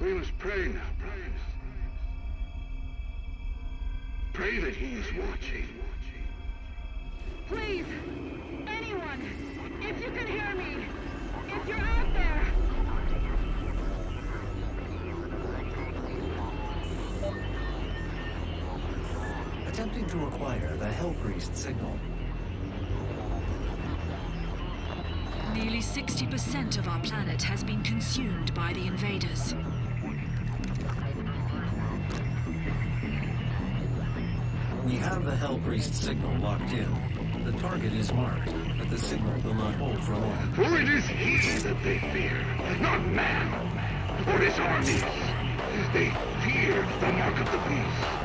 We must pray now, brothers. Pray that he is watching. Please, anyone, if you can hear me, if you're out there. Attempting to acquire the Hellpriest signal. Nearly 60% of our planet has been consumed by the invaders. We have the Hellpriest signal locked in. The target is marked, but the signal will not hold for long. For it is he that they fear, not man, or his armies. They feared the mark of the beast.